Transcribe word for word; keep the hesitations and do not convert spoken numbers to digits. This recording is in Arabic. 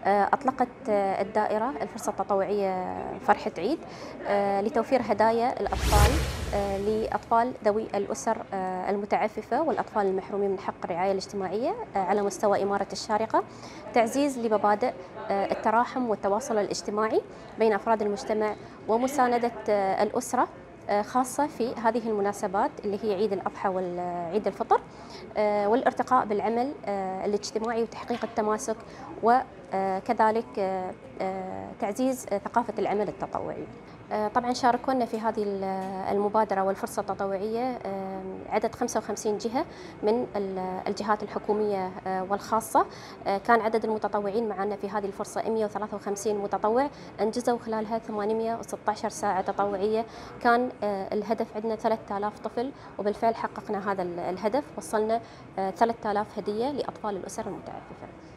أطلقت الدائرة الفرصة التطوعية فرحة عيد لتوفير هدايا الأطفال لأطفال ذوي الأسر المتعففة والأطفال المحرومين من حق الرعاية الاجتماعية على مستوى إمارة الشارقة، تعزيز لمبادئ التراحم والتواصل الاجتماعي بين أفراد المجتمع ومساندة الأسرة، خاصة في هذه المناسبات اللي هي عيد الأضحى وعيد الفطر، والارتقاء بالعمل الاجتماعي وتحقيق التماسك، وكذلك تعزيز ثقافة العمل التطوعي. طبعا شاركونا في هذه المبادرة والفرصة التطوعية عدد خمسة وخمسين جهة من الجهات الحكومية والخاصة. كان عدد المتطوعين معنا في هذه الفرصة مئة وثلاثة وخمسين متطوع، أنجزوا خلالها ثمانمئة وستة عشر ساعة تطوعية. كان الهدف عندنا ثلاثة آلاف طفل، وبالفعل حققنا هذا الهدف، وصلنا ثلاثة آلاف هدية لأطفال الأسر المتعففة.